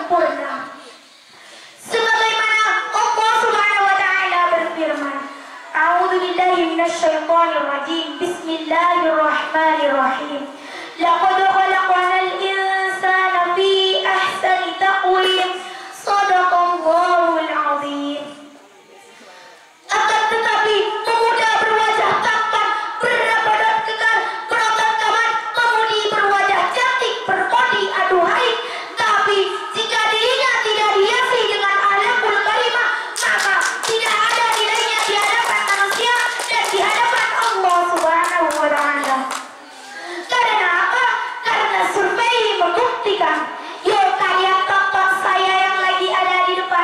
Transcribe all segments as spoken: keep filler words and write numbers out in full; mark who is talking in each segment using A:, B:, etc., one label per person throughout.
A: sempurna. Sebagaimana Allah Subhanahu wa taala berfirman, A'udzubillahi minasyaitonir rajim. Bismillahirrahmanirrahim. Laqad khalaqnal insana fi ahsani taqwim. Shadaqallahul azim. Akan tetapi pemuda berwajah tampan, berbadan kekar, berotot kaman, pemudi berwajah cantik, berbodi aduhai. Tapi jika dirinya tidak dihiasi dengan akhlakul karimah, maka tidak ada nilainya di hadapan manusia dan di hadapan Allah Subhanahu wa taala. Karena apa? Karena survei membuktikan. Yuk kalian tonton saya yang lagi ada di depan.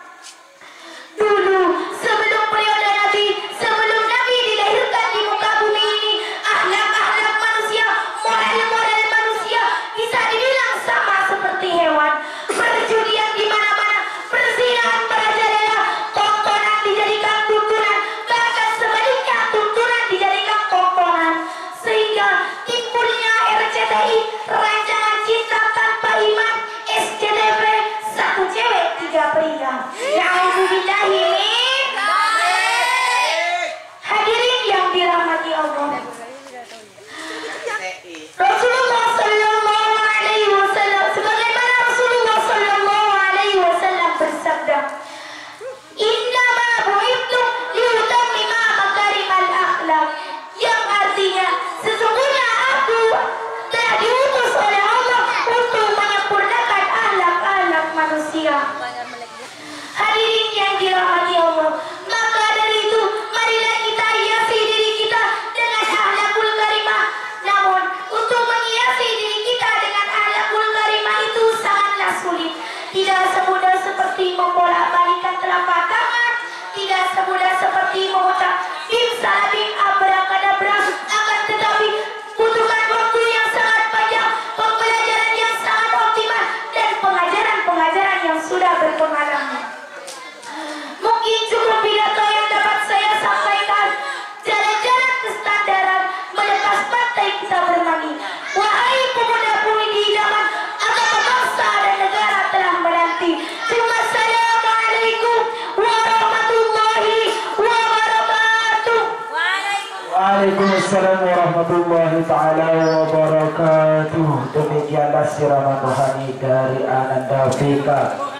A: Dulu sebelum periode Nabi, sebelum Nabi dilahirkan di muka bumi ini, akhlak-akhlak manusia, moral-moral manusia bisa dibilang sama seperti hewan. Perjudian di mana-mana, perzinahan merajalela, tontonan dijadikan tuntunan, bahkan sebaliknya tuntunan dijadikan tontonan, sehingga timbulnya R C T I, rancangan cinta tanpa iman, S C T V, satu cewek tiga pria. Na'udzubillahi min. Hadirin yang dirahmati Allah, Rasulullah sallallahu alaihi wasallam, sebagaimana Rasulullah sallallahu alaihi wasallam bersabda, "Innama bu'ithtu liutammima makarimal akhlak," yang artinya sesungguhnya aku telah diutus oleh Allah untuk menyempurnakan akhlak-akhlak manusia. Hadirin yang dirahmati Allah, maka dari itu marilah kita hiasi diri kita dengan akhlakul karimah. Namun untuk menghiasi diri kita dengan akhlakul karimah itu sangatlah sulit. Tidak semudah seperti membolak-balikan telapak tangan, tidak semudah seperti mengucap bim salabim abrakadabra, akan tetapi butuhkan waktu yang sangat panjang, pembelajaran yang sangat optimal, dan pengajaran-pengajaran yang sudah berpengalaman. Mungkin cukup pidato yang dapat saya sampaikan. Jalan-jalan kestandaran, melepas pantai kita bermain. Wahai pemuda-pemudi di idaman, agama bangsa dan negara telah menanti. Wassalamualaikum warahmatullahi wabarakatuh.
B: Waalaikumsalam warahmatullahi taala wabarakatuh. Demikianlah siraman rohani dari Ananda Fika.